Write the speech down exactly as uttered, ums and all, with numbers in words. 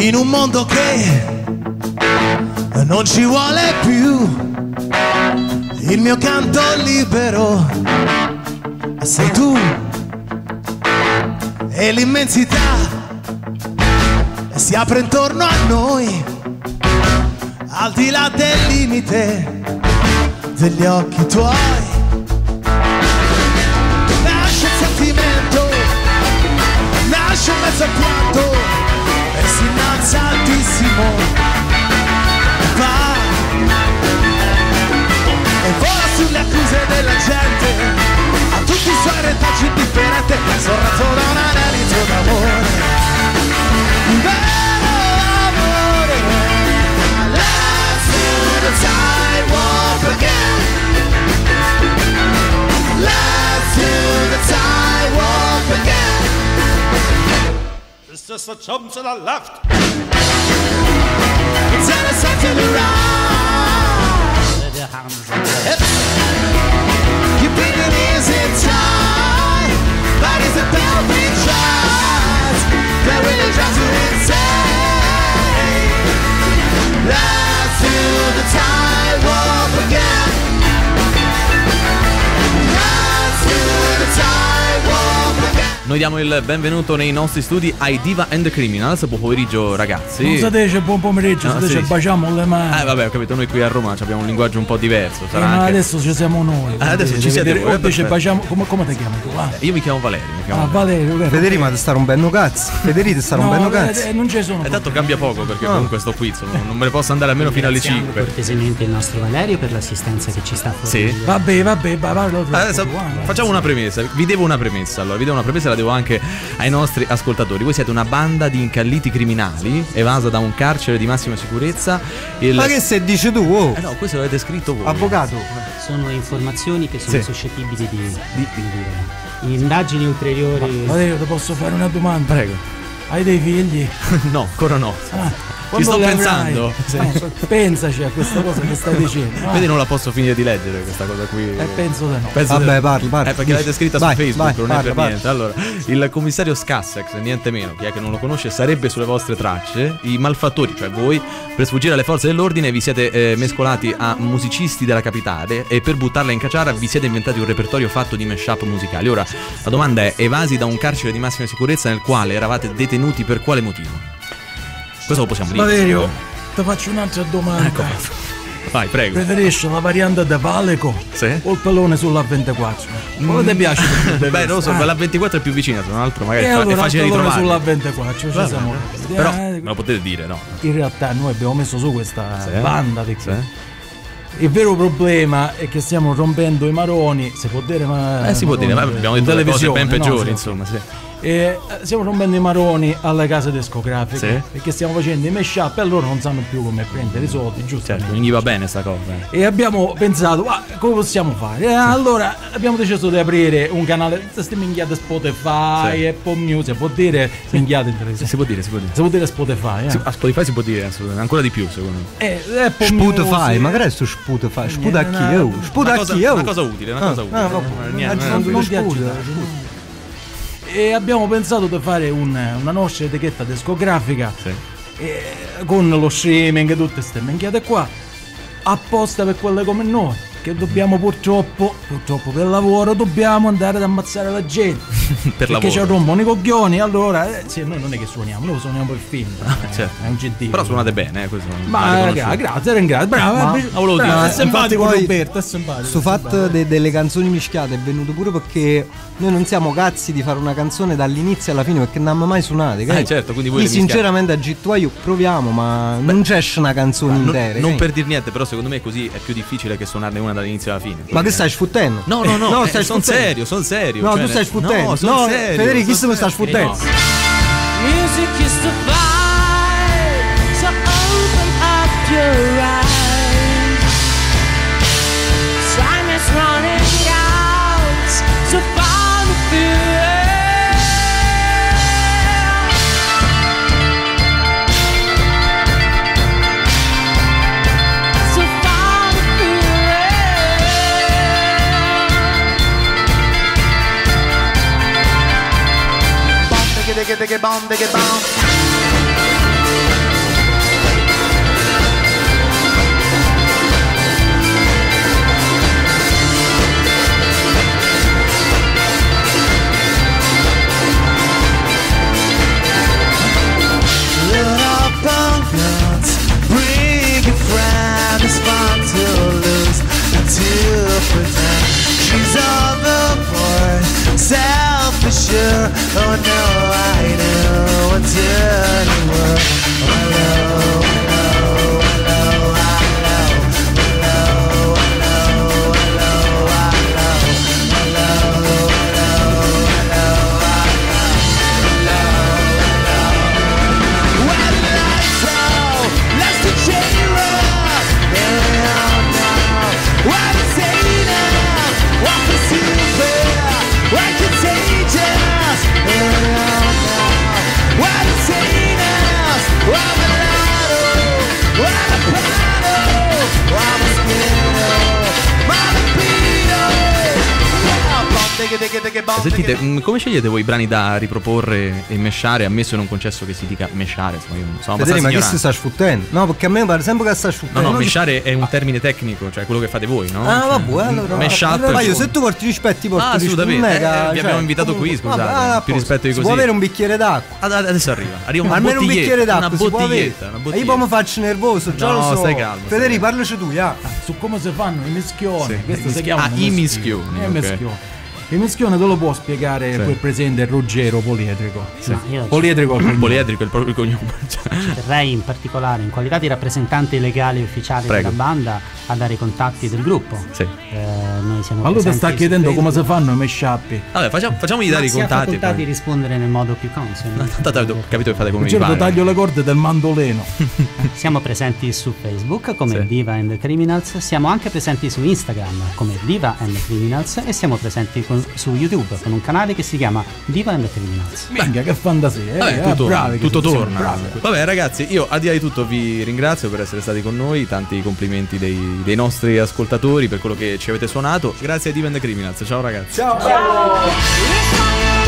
in un mondo che non ci vuole più. Il mio canto libero sei tu e l'immensità si apre intorno a noi, al di là del limite degli occhi tuoi. Nasce il sentimento, nasce in mezzo al pianto e si innalza altissimo, va e vola sulle accuse della gente, a tutti i suoi retaggi indifferente, sorretto da un anelito d'amore, un vero amore. Let's do the sidewalk again. Let's do the sidewalk again. It's just a jump to the left, it's an ascent to the right. You beat it easy time, but it's a bell ring shot that really drives you insane. Let's do the sidewalk again. Let's do the sidewalk again. Noi diamo il benvenuto nei nostri studi ai Diva and the Criminals. Buon pomeriggio ragazzi. Non si dice buon pomeriggio, No, si dice sì. baciamo le mani. Eh vabbè, ho capito, noi qui a Roma abbiamo un linguaggio un po' diverso. Sarà Eh, ma anche... adesso ci siamo noi. Ah, adesso ci siete voi, O invece perfetto. baciamo. Come, come ti chiami tu? Ah, Io mi chiamo Valerio, mi chiamo ah Valerio. Valerio, vero? Federico, ma ti sta rompendo cazzo. Federico, ti sta rompendo No, cazzo. eh, non ci sono. E tanto cambia poco perché No. comunque sto qui, insomma, non me ne posso andare almeno fino alle Ringraziamo cinque. cortesemente il nostro Valerio per l'assistenza che ci sta fornendo. Sì. Vabbè, vabbè, parlo troppo. Adesso guarda. facciamo una premessa, vi devo una premessa, allora vi devo una premessa e la devo anche ai nostri ascoltatori. Voi siete una banda di incalliti criminali evasa da un carcere di massima sicurezza. Il... Ma che se dici tu, oh? Eh no, questo l'avete scritto voi. Avvocato. Sono informazioni che sono Sì. suscettibili di, di, di dire. Indagini ulteriori. Valerio, ti posso fare una domanda? Prego. Hai dei figli? No, ancora no. Ah, Ci sto quando li pensando. avrai? Sì. No, pensaci a questa cosa che stai dicendo. Ah, Vedi, non la posso finire di leggere questa cosa qui. eh, penso di no. Penso Vabbè, di- parla, parla. Eh, perché l'avete scritta Vai, su Facebook, vai, non parla, è per parla. niente. Allora, il commissario Scassex, niente meno, chi è che non lo conosce, sarebbe sulle vostre tracce. I malfattori, cioè voi, per sfuggire alle forze dell'ordine, vi siete eh, mescolati a musicisti della capitale e per buttarla in caciara vi siete inventati un repertorio fatto di mashup musicali. Ora, la domanda è: evasi da un carcere di massima sicurezza nel quale eravate detenuti per quale motivo? Questo lo possiamo dire. Valerio, ti faccio un'altra domanda. Ecco. Vai, prego. Preferisci la variante da Valeco Sì. o il pallone sulla ventiquattro? Come ti piace? Beh, non lo so, Ah. quella ventiquattro è più vicina, tra l'altro magari E è fa- allora è facile il pallone ritrovare. sulla ventiquattro, ci Va siamo. bene. Però Eh, me lo potete dire, no? in realtà noi abbiamo messo su questa Sì. banda di Sì. Il vero problema è che stiamo rompendo i maroni, si può dire, ma Eh, si può dire, ma abbiamo in detto delle cose televisione, ben no? peggiori, Sì. insomma, sì. E eh, stiamo rompendo i maroni alle case discografiche, Sì. perché stiamo facendo i mashup e loro non sanno più come prendere i soldi, giusto? Certo, quindi va bene sta cosa. eh. E abbiamo pensato, ah, come possiamo fare? Eh, allora abbiamo deciso di aprire un canale, queste minchiate Spotify, Sì. Apple Music, può dire minchiate in televisione. Si può dire, si può dire. Si può dire Spotify, eh? Si- a Spotify si può dire assolutamente, ancora di più secondo me. Eh, Apple Spotify, Music. magari su Spotify. Sputa a Eh, chi? no, Oh, sputa Una a cosa, chi? Oh. una cosa utile, una cosa utile. Ah, no, Eh, no, niente, non non- non ti ti sputa. agitare. E abbiamo pensato di fare un- una nostra etichetta discografica Sì. eh, con lo streaming e tutte queste minchiate qua, apposta per quelle come noi, che dobbiamo purtroppo, purtroppo per lavoro, dobbiamo andare ad ammazzare la gente. per Perché ci lavoro. rompono i coglioni, allora eh, sì, noi non è che suoniamo, noi suoniamo per film. eh, certo. È un C D. Però suonate bene, eh, questo non va Ma riconosciuto. raga, grazie, ringrazio. Bravo, Ma- bravo, Ah, volevo dire, bravo, eh, è simpatico infatti poi Roberto, è simpatico. Sto è fatto simpatico. de- delle canzoni mischiate è venuto pure perché noi non siamo cazzi di fare una canzone dall'inizio alla fine perché non abbiamo mai suonate. Eh, certo, quindi voi Io le mischiate. sinceramente a G due io proviamo, ma non c'è una canzone Non, intera. non che- per dir niente, però secondo me così è più difficile che suonarne una dall'inizio alla fine. Ma che stai sfuttendo? No, no, no, no eh, stai sono sfuttendo. serio, sono serio. No, cioè, tu stai sfuttendo. No, sono No, serio. Federico, chi sono se mi sta serio. sfuttendo? No. Music is the vibe, so open up your eyes. Time is running out, so far to feel. So far to feel. Bomb, diggy, diggy, diggy, bomb, diggy, bomb. sure. Oh no, I know what's anyone. Hello, hello, hello, hello, hello, hello, hello, hello. When lights out, let's the chamber. Hell no, what is enough? What is super? What contagious? Hell no, what is enough? What a lotto, what a pano, what a spino, what a pino. Sentite, mh, come scegliete voi i brani da riproporre e mesciare? Ammesso e non concesso che si dica mesciare, insomma io non so. Vedete, ma che si ignorante. sta sfottendo? No, perché a me pare sempre che sta No, sfottendo. no, mesciare è un termine tecnico, cioè quello che fate voi, no? Ah, Cioè, vabbè, allora. mashup. Ma io se tu porti rispetti, porti Ah, rispetti. assolutamente. Non è che- Eh, vi cioè, abbiamo invitato qui, comunque- scusate, vabbè, più ah, rispetto di si così. può avere un bicchiere d'acqua? Ad- Adesso arriva, arriva una Almeno un bottiglietta, bicchiere d'acqua una si può avere. bottiglietta, una E bottiglietta. io poi mi faccio nervoso, già No, lo so. stai calmo, stai Federico, calmo. parlaci tu, ya. Su come si fanno i mischioni. Sì, Questo i si mischi- chiamano ah, i mischioni, Eh, ok. mischioni. Il mischione te lo può spiegare Sì. quel presente Ruggero Poliedrico. Ma io Poliedrico al cognome. Poliedrico è il proprio cognome. Cioè, ci terrei in particolare, in qualità di rappresentante legale e ufficiale Prego. della banda, a dare i contatti del gruppo. sì. Eh, noi siamo Ma lui ti presenti sta su chiedendo come Facebook. si fanno i mesciappi. Vabbè, facciamo, facciamogli dare Ma i sia contatti. facoltà poi. di rispondere nel modo più consono. Tanto ho capito che fate come Un vi certo pare. taglio le corde del mandolino. Siamo presenti su Facebook come Sì. Diva and the Criminals, siamo anche presenti su Instagram come Diva and the Criminals e siamo presenti con- su YouTube con un canale che si chiama Diva and the Criminals. Minchia, che fantasia. Eh, Vabbè, eh, tutto, bravi che tutto siete, torna. bravi. Vabbè, ragazzi, io al di là di tutto vi ringrazio per essere stati con noi. Tanti complimenti dei, dei nostri ascoltatori per quello che ci avete suonato. Grazie a Diva and the Criminals. Ciao, ragazzi. Ciao. Ciao.